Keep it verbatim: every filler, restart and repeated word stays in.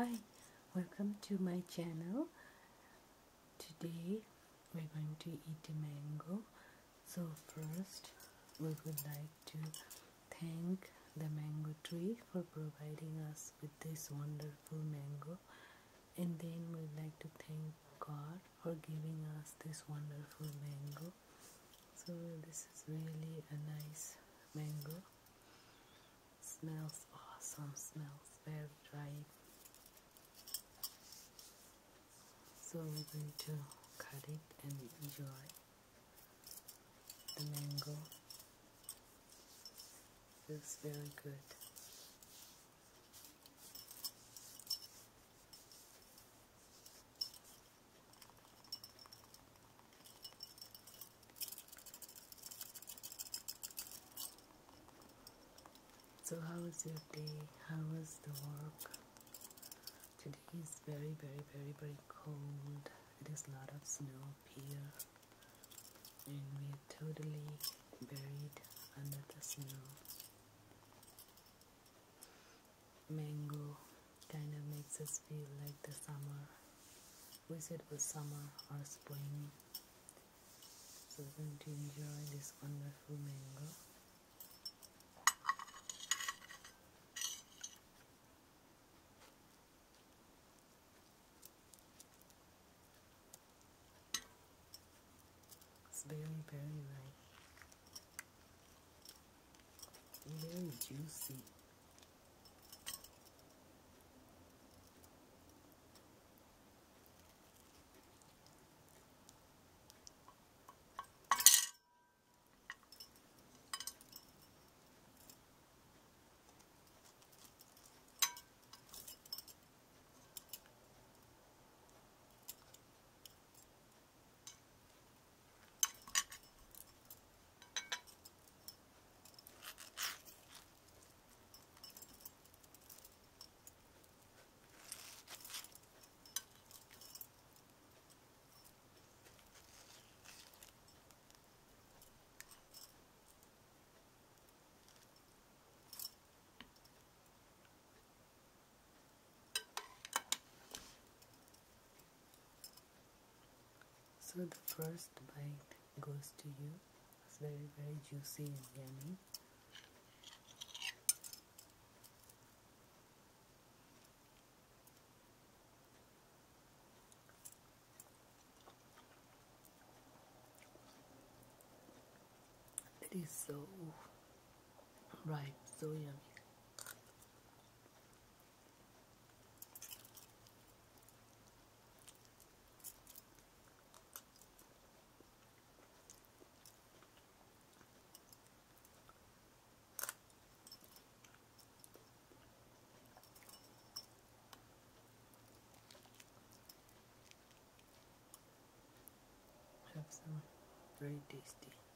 Hi, welcome to my channel. Today we're going to eat a mango. So first we would like to thank the mango tree for providing us with this wonderful mango, and then we'd like to thank God for giving us this wonderful mango. So this is really a nice mango. Smells awesome, smells very dry. So we're going to cut it and enjoy the mango. Feels very good. So how was your day? How was the work? Today is very very very very cold. It is a lot of snow here and we are totally buried under the snow. Mango kind of makes us feel like the summer. Wish it was summer or spring. So we're going to enjoy this wonderful mango. It's very very ripe, very juicy. So the first bite goes to you. It's very very juicy and yummy. It is so ripe, so yummy. Have some, very tasty.